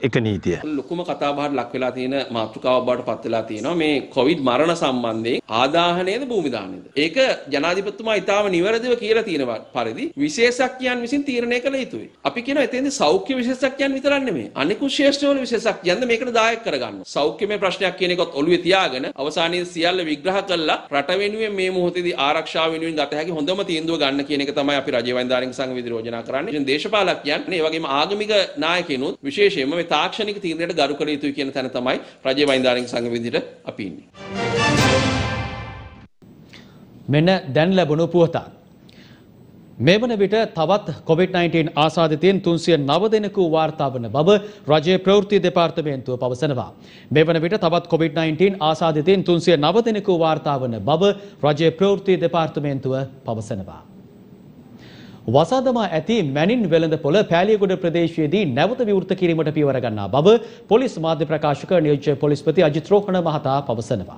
එක නීතිය. ලොකුම කතාබහට ලක් වෙලා තියෙන මාතෘකාවක් බවට පත් වෙලා තියෙනවා මේ කොවිඩ් මරණ සම්බන්ධයෙන් ආදාහනයේද භූමි දානයේද. ඒක ජනාධිපතිතුමා ඉතාම නිවැරදිව කියලා තියෙන පරිදි විශේෂඥයන් විසින් තීරණය කළ යුතුයි. අපි කියනවා එතෙන්දී සෞඛ්‍ය විශේෂඥයන් විතරක් නෙමෙයි. අනිකුත් ශ්‍රේෂ්ඨවල විශේෂඥයන්ද මේකට දායක කරගන්න. සෞඛ්‍යමය ප්‍රශ්නයක් කියන එකත් ඔළුවේ තියාගෙන අවසානයේ සියල්ල විග්‍රහ කළා රට වෙනුවෙන් මේ මොහොතේදී ආරක්ෂාව වෙනුවෙන් ගත හැකි හොඳම තීන්දුව ගන්න කියන එක තමයි අපි රජයේ වෛද්‍යාරික සංඝ විධි යෝජනා කරන්නේ. ඉතින් දේශපාලකයන් ඒ වගේම ආගමික නායකයනුත් විශේෂයෙන්ම මේ තාක්ෂණික තීරණයට ගරු කළ යුතුයි කියන තැන තමයි රජයේ වෛද්‍යාරික සංඝ විධියට අපි ඉන්නේ. මෙන්න දැන් ලැබුණු පුවතක්. මේ වන විට තවත් කොවිඩ් නයින්ටීන් ආසාදිතයින් තුන්සිය නව දෙනෙකු වාර්තා වන බව රජයේ ප්‍රවෘත්ති දෙපාර්තමේන්තුව පවසනවා. මේ වන විට තවත් කොවිඩ් නයින්ටීන් ආසාදිතයින් තුන්සිය නව දෙනෙකු වාර්තා වන බව රජයේ ප්‍රවෘත්ති දෙපාර්තමේන්තුව පවසනවා. වසාදමා ඇති මැනින් වෙළඳපොළ පෑලියගොඩ ප්‍රදේශයේදී නැවත විවෘත කිරීමට පියවර ගන්නා බව පොලිස් මාධ්‍ය ප්‍රකාශක නියෝජ්‍ය පොලිස්පති අජිත් රෝහණ මහතා පවසනවා.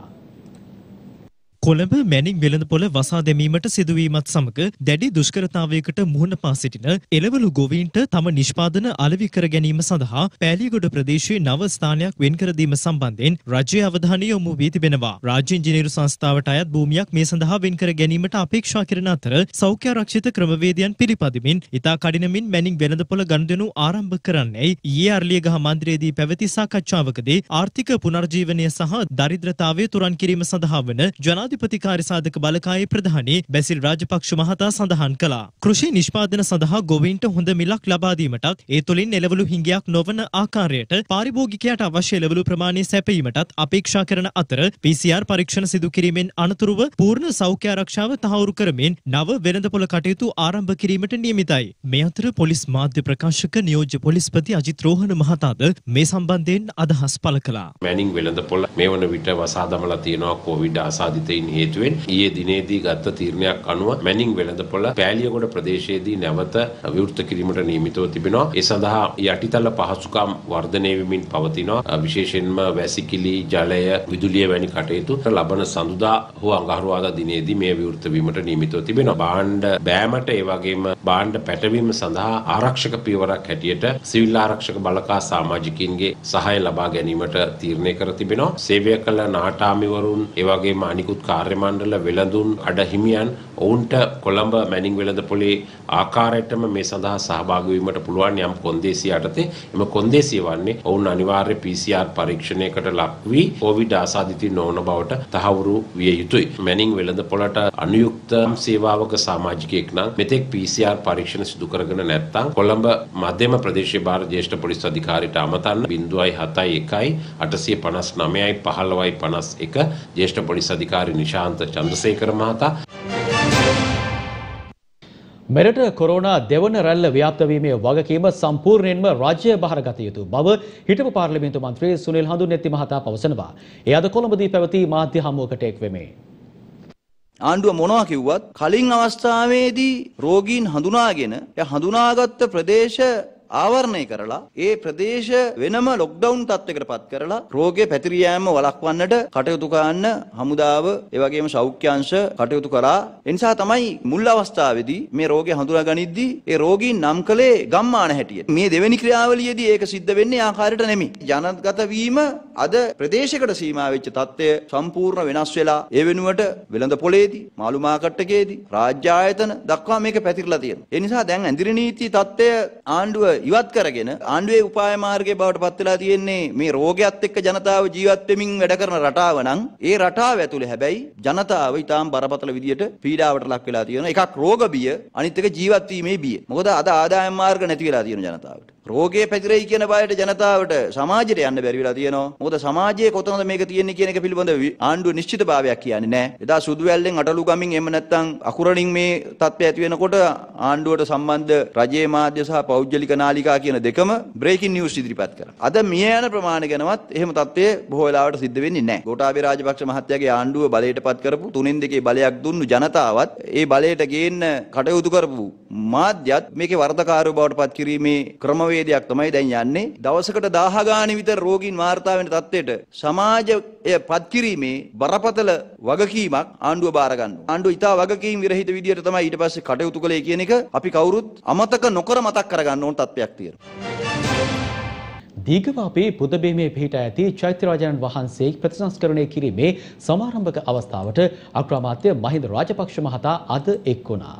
කොළඹ මැනින් වෙළඳපොළ වසා දැමීමට සිදුවීමත් සමග දැඩි දුෂ්කරතාවයකට මුහුණ පා සිටින එළවලු ගොවීන්ට තම නිෂ්පාදන අලෙවි කර ගැනීම සඳහා පෑලියගොඩ ප්‍රදේශයේ නව ස්ථානයක් වෙන් කර දීම සම්බන්ධයෙන් රජයේ අවධානය යොමු වී තිබෙනවා. රාජ්‍ය ඉංජිනේරු සංස්ථාවට අයත් භූමියක් මේ සඳහා වෙන් කර ගැනීමට අපේක්ෂා කරන අතර සෞඛ්‍ය ආරක්ෂිත ක්‍රමවේදයන් පිළිපදිමින් ඉතා කඩිනමින් මැනින් වෙළඳපොළ ගනුදෙනු ආරම්භ කරන්නයි ඊයේ අර්ලියගහ මන්දිරයේදී පැවති සාකච්ඡාවකදී ආර්ථික පුනර්ජීවනය සහ දරිද්‍රතාවය තුරන් කිරීම සඳහා වන ජනාධිපති ප්‍රතිකාර සාධක බලකායේ ප්‍රධානී බැසිල් රාජපක්ෂ මහතා සඳහන් කළා. කෘෂි නිෂ්පාදන සඳහා ගොවීන්ට හොඳ මිලක් ලබා දීමටත් ඒ තුළින් එළවලු හිඟයක් නොවන ආකාරයට පාරිභෝගිකයාට අවශ්‍ය එළවලු ප්‍රමාණය සැපයීමටත් අපේක්ෂා කරන අතර පී සී ආර් පරීක්ෂණ සිදු කිරීමෙන් අනතුරුව පූර්ණ සෞඛ්‍ය ආරක්ෂාව තහවුරු කරමින් නව වෙළඳපොළ කටයුතු ආරම්භ කිරීමට නියමිතයි. මේ අතර පොලිස් මාධ්‍ය ප්‍රකාශක නියෝජ්‍ය පොලිස්පති අජිත් රෝහණ මහතාද මේ සම්බන්ධයෙන් අදහස් පළ කළා. මැනින් වෙළඳපොළ මේ වන විට වසා දමලා තියෙනවා කොවිඩ් ආසාදිතයින් හේතුවෙන් ඊයේ දිනේදී ගත්ත තීරණයක් අනුව මැනින් වෙළඳපොළ පෑලියගොඩ ප්‍රදේශයේදී නැවත විවෘත කිරීමට නියමිතව තිබෙනවා. ඒ සඳහා යටිතල පහසුකම් වර්ධනය වෙමින් පවතිනවා. විශේෂයෙන්ම වැසිකිලි, ජලය, විදුලිය වැනි කටයුතු ලබන සඳුදා හෝ අඟහරුවාදා දිනේදී මේ විවෘත වීමට නියමිතව තිබෙනවා. භාණ්ඩ බෑමට ඒ වගේම භාණ්ඩ පැටවීම සඳහා ආරක්ෂක පියවරක් හැටියට සිවිල් ආරක්ෂක බලකා සමාජිකින්ගේ සහාය ලබා ගැනීමට තීරණය කර තිබෙනවා. සේවය කළ නාටාමිවරුන් ඒ වගේම අනිකුත් කාර්ය මණ්ඩල වෙළඳුන් අඩහිමියන් ඔවුන්ට කොළඹ මැනින් වෙළඳපොලේ ආකාරයටම මේ සඳහා සහභාගී වීමට පුළුවන් යම් කොන්දේසිය යටතේ. එම කොන්දේසිය වන්නේ ඔවුන් අනිවාර්ය පී සී ආර් පරීක්ෂණයකට ලක් වී කොවිඩ් ආසාදිතයින් නොවන බවට තහවුරු විය යුතුයි. මැනින් වෙළඳපොළට අනුයුක්ත සේවාවක සමාජිකයෙක් නම් මෙතෙක් පී සී ආර් පරීක්ෂණ සිදු කරගෙන නැත්නම් කොළඹ මධ්‍යම ප්‍රදේශීය භාර ජ්‍යෙෂ්ඨ පොලිස් අධිකාරියට අමතන්න ज़ीरो सात एक आठ पाँच नौ පහළොවයි පනස් එක ජ්‍යෙෂ්ඨ පොලිස් අධිකාරී නිශාන්ත චන්ද්‍රසේකර මහතා. මෙරට කොරෝනා දෙවන රැල්ල ව්‍යාප්ත වීමේ වගකීම සම්පූර්ණයෙන්ම රාජ්‍ය බාරගත යුතු බව හිටපු පාර්ලිමේන්තු මන්ත්‍රී සුනිල් හඳුනේති මහතා පවසනවා. ඒ අද කොළඹදී පැවති මාධ්‍ය හමුවකට එක් වෙමින් ආණ්ඩුව මොනවා කිව්වත් කලින් අවස්ථාවේදී රෝගීන් හඳුනාගෙන ඒ හඳුනාගත්ත ප්‍රදේශ ආවරණය කරලා ඒ ප්‍රදේශ වෙනම ලොක්ඩවුන් තත්ත්වයකට පත් කරලා රෝගය පැතිරී යාම වළක්වන්නට කටයුතු කරන්න හමුදාව ඒ වගේම සෞඛ්‍ය අංශ කටයුතු කරා. ඒ නිසා තමයි මුල් අවස්ථාවේදී මේ රෝගය හඳුනා ගනිද්දී ඒ රෝගීන් නම් කළේ ගම්මාන හැටියට. මේ දෙවෙනි ක්‍රියාවලියේදී ඒක සිද්ධ වෙන්නේ ආකාරයට නෙමෙයි. ජනගත වීම අද ප්‍රදේශයකට සීමා වෙච්ච තත්ත්වය සම්පූර්ණ වෙනස් වෙලා ඒ වෙනුවට වෙළඳ පොලේදී මාළු මාකට් එකේදී රාජ්‍ය ආයතන දක්වා මේක පැතිරලා තියෙනවා. ඒ නිසා දැන් ඇඳිරි නීති තත්ත්වය ආණ්ඩුව ඉවත් කරගෙන ආණ්ඩුවේ උපාය මාර්ගයේ බවට පත් වෙලා තියෙන්නේ මේ රෝගයත් එක්ක ජනතාව ජීවත් වෙමින් වැඩ කරන රටාව නම් ඒ රටාව ඇතුලේ හැබැයි ජනතාව ඊටාම් බරපතල විදියට පීඩාවට ලක් වෙලා තියෙනවා. එකක් රෝග බිය, අනිත් එක ජීවත් වීමේ බිය. මොකද අද ආදායම් මාර්ග නැති වෙලා තියෙන ජනතාවට. රෝගය පැතිරෙයි කියන බයට ජනතාවට සමාජයට යන්න බැරි වෙලා තියෙනවා. මොකද සමාජයේ කොතනද මේක තියෙන්නේ කියන එක පිළිබඳව ආණ්ඩුව නිශ්චිතභාවයක් කියන්නේ නැහැ. එදා සුදුවැල්ලෙන් අටලු ගමින් එහෙම නැත්නම් අකුරණින් මේ තත්ත්වය ඇති වෙනකොට ආණ්ඩුවට සම්බන්ධ රජයේ මාධ්‍ය සහ පෞද්ගලික නාලිකා කියන දෙකම බ්‍රේකින් නිවුස් ඉදිරිපත් කරා. අද මිය යන ප්‍රමාණය ගැනවත් එහෙම තත්ත්වය බොහෝ වෙලාවට සිද්ධ වෙන්නේ නැහැ. ගෝඨාභය රාජපක්ෂ මහත්තයාගේ ආණ්ඩුව බලයටපත් කරපු තුනෙන් දෙකේ බලයක් දුන්නු ජනතාවත් ඒ බලයට ගේන්න කටයුතු කරපු මාධ්‍යත් මේකේ වරදකාරව බවට පත් කිරීමේ ක්‍රමවේදයක් තමයි දැන් යන්නේ. දවසකට දහහ ගාණක් විතර රෝගීන් වාර්තා වෙන තත්ත්වයට සමාජය පත් කිරීමේ බරපතල වගකීමක් ආණ්ඩුව බාර ගන්නවා. ආණ්ඩුව ඉතා වගකීම් විරහිත විදියට තමයි ඊට පස්සේ කටයුතු කළේ කියන එක අපි කවුරුත් අමතක නොකර මතක් කරගන්න ඕන තත්ත්වයක් තියෙනවා. දීඝවාපී පුදබිමේ පිහිටා ඇති චෛත්‍යරාජයන් වහන්සේ ප්‍රතිසංස්කරණය කිරීමේ සමාරම්භක අවස්ථාවට අග්‍රාමාත්‍ය මහින්ද රාජපක්ෂ මහතා අද එක් වුණා.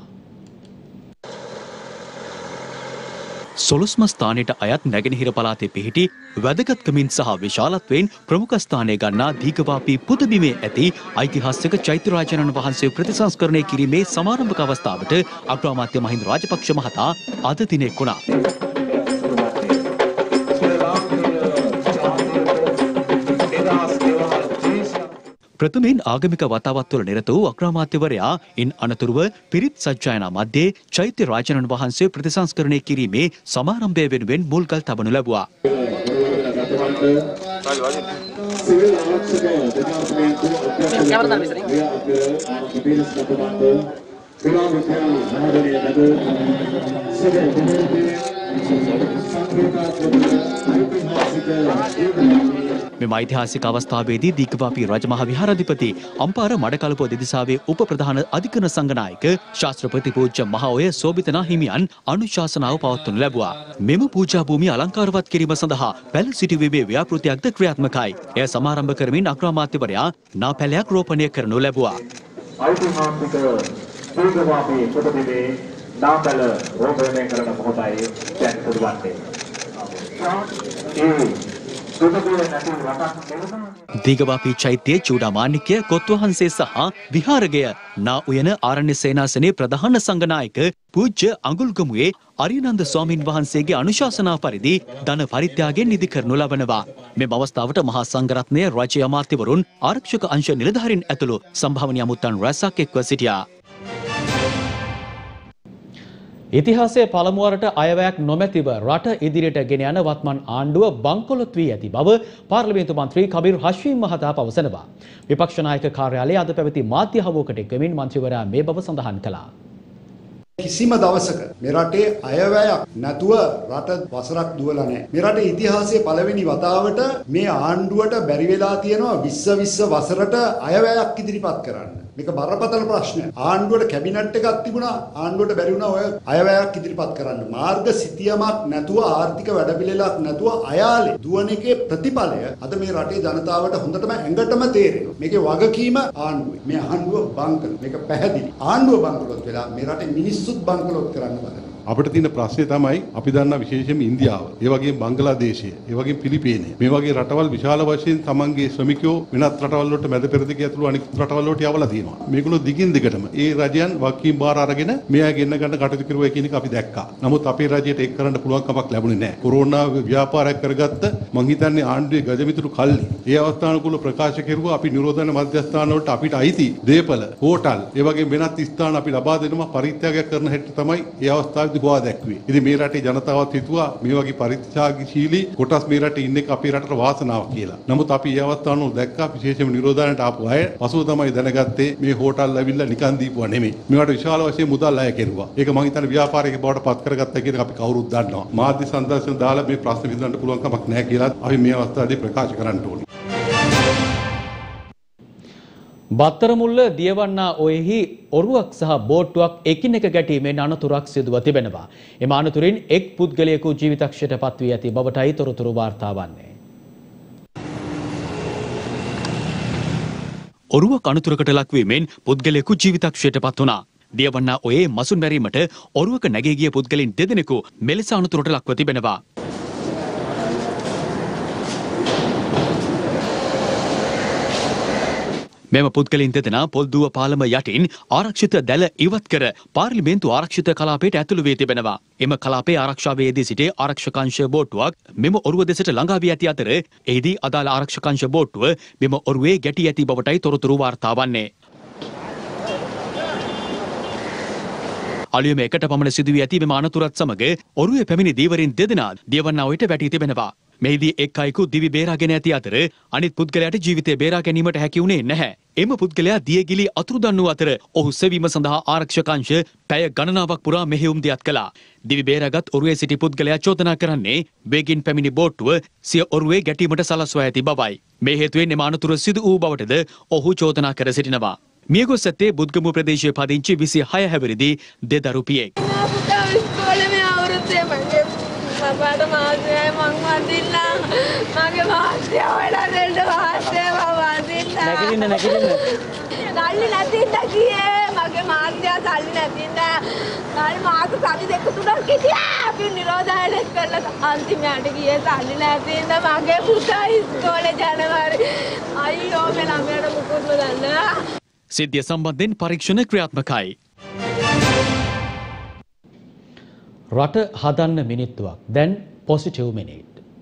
සොළොස්ම ස්ථානයට අයත් නැගෙනහිර පළාතේ පිහිටි වැදගත්කමින් සහ විශාලත්වයෙන් ප්‍රමුඛ ස්ථානය ගන්නා දීඝවාපී පුදබිමේ ඇති ඓතිහාසික චෛත්‍යරාජයන් වහන්සේ ප්‍රතිසංස්කරණය කිරීමේ සමාරම්භක අවස්ථාවට අග්‍රාමාත්‍ය මහින්ද රාජපක්ෂ මහතා අද දින එක් වුණා. ප්‍රථමයෙන් ආගමික වතාවත්වල නිරත වූ අග්‍රාමාත්‍යවරයා ඉන් අනතුරුව පිරිත් සජ්ජායනා මැද්දේ චෛත්‍ය රාජනන් වහන්සේ ප්‍රතිසංස්කරණය කිරීමේ සමාරම්භය වෙනුවෙන් මුල්ගල් තබනු ලැබුවා. මෙම ඓතිහාසික අවස්ථාවේදී දීඝවාපී රජමහා විහාරාධිපති අම්පාර මඩකලපුව දෙදිසාවේ උප ප්‍රධාන අධිකරණ සංඝනායක ශාස්ත්‍රපති පූජ්‍ය මහෝය සෝබිතනා හිමියන් අනුශාසනාව පවත්වනු ලැබුවා. මෙම පූජා භූමිය අලංකාරවත් කිරීම සඳහා පැළ සිටුවීමේ ව්‍යාපෘතියක්ද ක්‍රියාත්මකයි. එය සමාරම්භ කරමින් අග්‍රාමාත්‍යවරයා නා පැළයක් රෝපණය කරනු ලැබුවා. ඓතිහාසික දීඝවාපී පුදබිමේ නා පැළ රෝපණය කරන මොහොතයි දැන් පුදුවන්නේ. දීඝවාපී චෛත්‍යයේ චූඩාමාණික්‍ය කොත්වහන්සේ සහ විහාරගය නා උයන ආරණ්‍ය සේනාසනයේ ප්‍රධාන සංඝනායක පූජ්‍ය අඟුල්ගමුවේ අරියනන්ද ස්වාමින් වහන්සේගේ අනුශාසනා පරිදි ධන පරිත්‍යාගයෙන් නිදි කරනු ලබනවා. මෙම අවස්ථාවට මහා සංඝරත්නය, රාජ්‍ය අමාත්‍යවරුන්, ආරක්ෂක අංශ නිලධාරීන් ඇතුළු සම්භාවනීය අමුත්තන් රැසක් එක්ව සිටියා. ඉතිහාසයේ පළමුවරට අයවැයක් නොමැතිව රට ඉදිරියට ගෙන යන වත්මන් ආණ්ඩුව බංකොලොත් වී ඇති බව පාර්ලිමේන්තු මන්ත්‍රී කබීර් හෂීම් මහතා පවසනවා. විපක්ෂ නායක කාර්යාලයේ අද පැවති මාධ්‍ය හමුවකට එක්වමින් මන්ත්‍රීවරයා මේ බව සඳහන් කළා. කිසිම දවසක මේ රටේ අයවැයක් නැතුව රට වසරක් දුවලා නැහැ. මේ රටේ ඉතිහාසයේ පළවෙනි වතාවට මේ ආණ්ඩුවට බැරි වෙලා තියෙනවා විස්ස විස්ස වසරට අයවැයක් ඉදිරිපත් කරන්න. මේක බරපතල ප්‍රශ්නයක්. ආණ්ඩුවට කැබිනට් එකක් තිබුණා. ආණ්ඩුවට බැරි වුණා ඔය අයවැයක් ඉදිරිපත් කරන්න. මාර්ග සිතියමක් නැතුව ආර්ථික වැඩපිළිවෙලක් නැතුව අයාලේ දුවන එකේ ප්‍රතිඵලය අද මේ රටේ ජනතාවට හොඳටම ඇඟටම තේරෙනවා. මේකේ වගකීම ආණ්ඩුවේ. මේ ආණ්ඩුව බංකල. මේක පැහැදිලි. ආණ්ඩුව බංකලොත් වෙලා මේ රටේ මිනිස්සුත් බංකලොත් කරන්න බලනවා. අපිට තියෙන ප්‍රශ්නේ තමයි අපි දන්නා විශේෂයෙන්ම ඉන්දියාව, ඒ වගේම බංග්ලාදේශය, ඒ වගේම පිලිපීනය. මේ වගේ රටවල් විශාල වශයෙන් තමන්ගේ ශ්‍රමිකයෝ වෙනත් රටවල් වලට මැද පෙරදිග ඇතුළු අනිත් රටවල් වලට යවලා තියෙනවා. මේගොල්ලෝ දිගින් දිගටම ඒ රජයන් වගකීම් බාර අරගෙන මෙයා ගෙන්න ගන්න කටයුතු කරුවා කියන එක අපි දැක්කා. නමුත් අපේ රජයට ඒක කරන්න පුළුවන් කමක් ලැබුණේ නැහැ. කොරෝනා ව්‍යාපාරයක් කරගත්ත මං හිතන්නේ ආණ්ඩුවේ ගජමිතුරු කල්ලි. ඒ අවස්ථානුකූල ප්‍රකාශ කෙරුවා අපි නිරෝධන මධ්‍යස්ථාන වලට අපිට අයිති දේපල, හෝටල්, ඒ වගේ වෙනත් ස්ථාන අපි ලබා දෙනවා පරිත්‍යාගයක් කරන හැටි තමයි ඒ අවස්ථාවේදී ගොවා දැක්ුවේ. ඉතින් මේ රටේ ජනතාවත් හිතුවා මේ වගේ පරිත්‍යාගශීලී කොටස් මේ රටේ ඉන්න එක අපේ රටට වාසනාවක් කියලා. නමුත් අපි ඒ අවස්ථාවවල දැක්කා විශේෂයෙන්ම නිරෝධනයට ආපු අය පසුව තමයි දැනගත්තේ මේ හෝටල් ඇවිල්ලා නිකන් දීපුවා නෙමෙයි. මේවට විශාල වශයෙන් මුදල් අය කෙරුවා. ඒක මං හිතන්නේ ව්‍යාපාරික බවට පත් කරගත්තා කියන එක අපි කවුරුත් දන්නවා. මාධ්‍ය සංදර්ශන දාලා මේ ප්‍රශ්න විසඳන්න පුළුවන් කමක් නැහැ කියලා අපි මේ අවස්ථාවේදී ප්‍රකාශ කරන්න ඕනේ. බත්තරමුල්ල දියවන්නා ඔයෙහි ඔරුවක් සහ බෝට්ටුවක් එකිනෙක ගැටීමෙන් අනතුරක් සිදුව තිබෙනවා. එම අනතුරින් එක් පුද්ගලයෙකු ජීවිතක්ෂයට පත් වී ඇති බවටයි තොරතුරු වාර්තා වන්නේ. ඔරුවක් අනතුරකට ලක්වීමෙන් පුද්ගලයෙකු ජීවිතක්ෂයට පත් වුණා. දියවන්නා ඔයේ මසුන් මැරීමට ඔරුවක නැගී ගිය පුද්ගලයන් දෙදෙනෙකු මෙලෙස අනතුරට ලක්ව තිබෙනවා. මෙම පුද්ගලයන් දෙදෙනා පොල්දුව පාලම යටින් ආරක්ෂිත දැල ඉවත් කර පාර්ලිමේන්තු ආරක්ෂිත කලාපයට ඇතුළු වී තිබෙනවා. එම කලාපයේ ආරක්ෂාවේ යෙදී සිටි ආරක්ෂකංශ බෝට්ටුවක් මෙම ඔරුව දෙසට ළඟා වී ඇති අතර එහිදී අදාළ ආරක්ෂකංශ බෝට්ටුව මෙම ඔරුවේ ගැටී ඇති බවටයි තොරතුරු වාර්තා වන්නේ. අලුයම එකට පමණ සිදුවී ඇති මෙම අනතුරත් සමග ඔරුවේ පැමිණි දීවරින් දෙදෙනා දියවන්නාවට වැටී තිබෙනවා. මෙහිදී එක් අයෙකු දිවි බේරාගෙන ඇති අතර අනිත් පුද්ගලයාට ජීවිතය බේරා ගැනීමට හැකි වුණේ නැහැ. එම පුද්ගලයා දියගිලි අතුරුදන් වූ අතර ඔහු සෙවීම සඳහා ආරක්ෂකංශ පැය ගණනාවක් පුරා මෙහෙයුම් දියත් කළා. දිවි බේරාගත් ඔරුවේ සිටි පුද්ගලයා චෝදනා කරන්නේ වේගින් පැමිණි බෝට්ටුව සිය ඔරුවේ ගැටීමට සලස්වා ඇති බවයි. මේ හේතුවෙන් එම අනතුර සිදු වූ බවටද ඔහු චෝදනා කර සිටිනවා. මියගොස් ඇත්තේ බුද්ගමු ප්‍රදේශයේ පදිංචි විසි හය හැවිරිදි දෙදරු පියෙක්. මට මාසයයි මං වදිලා නැගිටින්න නැගිටින්න. සල්ලි නැතිද කියේ මගේ මාත්‍යා සල්ලි නැතිද සල්ලි මාස සති දෙක තුනක් හිටියා අපි නිරෝධායනයක් කරලා අන්තිමට ගියේ සල්ලි නැතිද මගේ පුතා ඉස්කෝලේ ජනවාරි අයියෝ මේ ළමයාට මොකද දන්නේ. සිද්ධිය සම්බන්ධයෙන් පරීක්ෂණ ක්‍රියාත්මකයි. රට හදන්න මිනිත්තුවක් දැන් පොසිටිව් මිනිට්.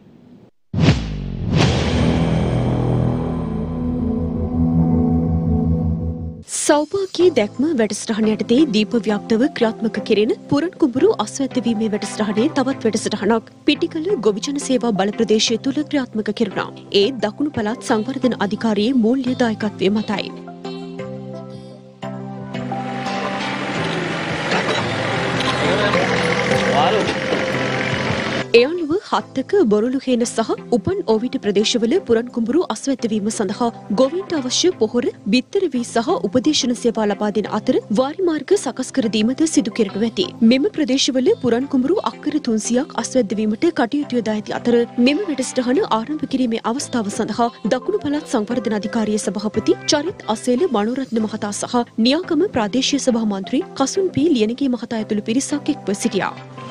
සෞභාග්‍ය දැක්ම වැඩසටහන යටතේ දීප ව්‍යාප්තව ක්‍රියාත්මක කෙරෙන පුරන් කුඹුරු අස්වැද්දවීමේ වැඩසටහනේ තවත් වැඩසටහනක් පිටිකල ගොවිජන සේවා බල ප්‍රදේශය තුළ ක්‍රියාත්මක කෙරුණා. ඒ දකුණු පළාත් සංවර්ධන අධිකාරියේ මූල්‍ය දායකත්වය මතයි. ඒ අනුව හත්තක බොරලුහේන සහ උපන් ඕවිට ප්‍රදේශවල පුරන් කුඹුරු අස්වැද්දවීම සඳහා ගොවීන්ට අවශ්‍ය පොහොර බිත්තර වී සහ උපදේශන සේවා ලබා දෙන අතර වාරි මාර්ග සකස් කර දීමද සිදු කෙරෙනු ඇති. මෙම ප්‍රදේශවල පුරන් කුඹුරු අක්කර තුන්සියක් අස්වැද්දවීමට කටයුතු යොදා ඇති අතර මෙම වැඩසටහන ආරම්භ කිරීමේ අවස්ථාව සඳහා දකුණු පළාත් සංවර්ධන අධිකාරියේ සභාපති චරිත් අසේල මනෝරත්න මහතා සහ නියාගම ප්‍රාදේශීය සභා මන්ත්‍රී කසුන් පී ලියනගේ මහතා ඇතුළු පිරිසක් එක්ව සිටියා.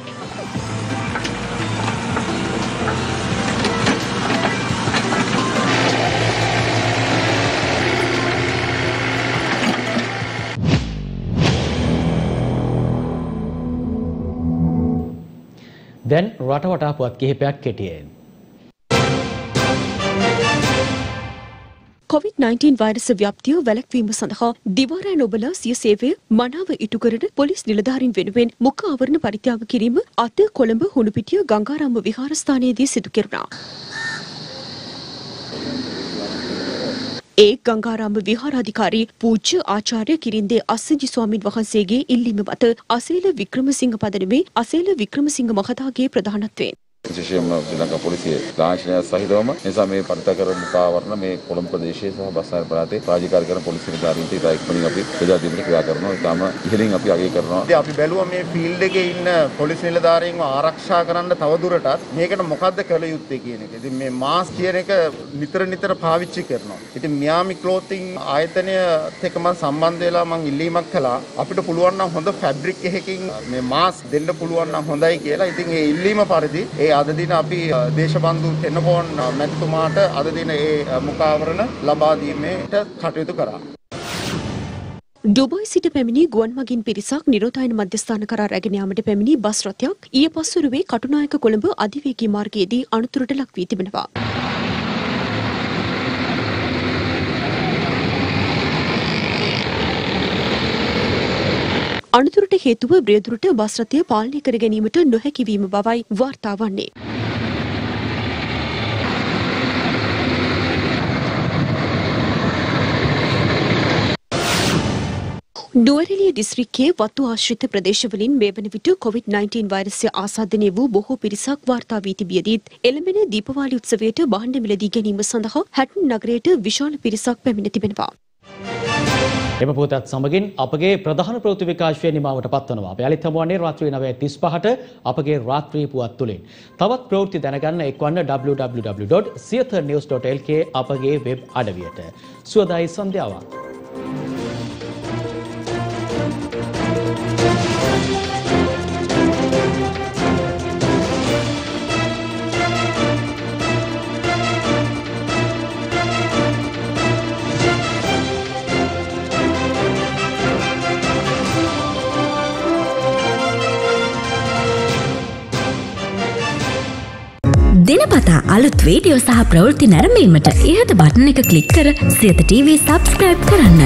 දැන් රට වටා පුවත් කිහිපයක් කෙටියෙන්. කොවිඩ් නයින්ටීන් වෛරස ව්‍යාප්තිය වැළැක්වීම සඳහා දිවාරෑ නොබලා සිය සේවය මනාව ඉටු කරන පොලිස් නිලධාරීන් වෙනුවෙන් මුඛ ආවරණ පරිත්‍යාග කිරීම අද කොළඹ හුණුපිටිය ගංගාරාම විහාරස්ථානයේදී සිදු කෙරුණා. ඒ ගංගාරාම විහාරාධිකාරී පූජ්‍ය ආචාර්ය කිරින්දේ අස්සජි ස්වාමින් වහන්සේගේ ඉල්ලීම මත අසේල වික්‍රමසිංහ පදනමේ අසේල වික්‍රමසිංහ මහතාගේ ප්‍රධානත්වයෙන් විශේෂයෙන්ම ශ්‍රී ලංකා පොලිසිය ලාංඡනය සහිතවම නිසා මේ පරිත්‍යාග මුඛාවරණ මේ කොළඹ ප්‍රදේශයේ සහ බස්නාහිර පළාතේ රාජකාරී කරන පොලිස් නිලධාරීන්ට ඉතා ඉක්මනින් අපි බෙදා දීමට ක්‍රියා කරනවා. ඊටම ඉහළින් අපි අගය කරනවා. ඉතින් අපි බැලුවා මේ ෆීල්ඩ් එකේ ඉන්න පොලිස් නිලධාරීන්ව ආරක්ෂා කරන්න තවදුරටත් මේකට මොකද්ද කළ යුත්තේ කියන එක. ඉතින් මේ මාස්ක් කියන එක නිතර නිතර පාවිච්චි කරනවා. ඉතින් මියාමි ක්ලෝතින් ආයතනයත් එක්ක මම සම්බන්ධ වෙලා මම ඉල්ලීමක් කළා. අපිට පුළුවන් නම් හොඳ ෆැබ්‍රික් එකකින් මේ මාස්ක් දෙන්න පුළුවන් නම් හොඳයි කියලා. ඉතින් ඒ ඉල්ලීම පරිදි ඒ අද දින අපි දේශබන්දු තෙන්නකෝන් මැතිතුමාට අද දින ඒ මුඛාවරණ ලබා දීමේට කටයුතු කරා. ඩුබායි සිට පැමිණි ගුවන් මගින් පිරිසක් නිරෝධායන මධ්‍යස්ථාන කරා රැගෙන යාමට පැමිණි බස් රථයක් ඊයේ පස්වරුවේ කටුනායක කොළඹ අධිවේගී මාර්ගයේදී අනතුරට ලක් වී තිබෙනවා. අනතුරට හේතුව බ්‍රේදුරට බස් රථය පාලනය කර ගැනීමට නොහැකි වීම බවයි වාර්තා වන්නේ. නුවරඑළිය දිස්ත්‍රික්කයේ වතු ආශ්‍රිත ප්‍රදේශවලින් මේ වන විට කොවිඩ් නයින්ටීන් වෛරසය ආසාදනය වූ බොහෝ පිරිසක් වාර්තා වී තිබියදීත් එළඹෙන දීපවාලි උත්සවයට භාණ්ඩ මිලදී ගැනීම සඳහා හැටන් නගරයට විශාල පිරිසක් පැමිණ තිබෙනවා. එම පුවතත් සමගින් අපගේ ප්‍රධාන ප්‍රවෘත්ති විකාශය නිමාවට පත්වනවා. අපි අලිත් හමුවන්නේ රාත්‍රී නවය තිස්පහට අපගේ රාත්‍රී පුවත් තුලින්. තවත් ප්‍රවෘත්ති දැනගන්න එක්වන්න W W W dot Siyatha news dot L K අපගේ වෙබ් අඩවියට. සුවදායි සන්ධ්‍යාවක්. දිනපතා අලුත් වීඩියෝ සහ ප්‍රවෘත්ති නැරඹීමට ඉහත බටන් එක ක්ලික් කර සියත ටීවී සබ්ස්ක්‍රයිබ් කරන්න.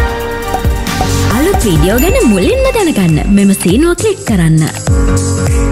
අලුත් වීඩියෝ ගැන මුලින්ම දැනගන්න මෙම සීනුව ක්ලික් කරන්න.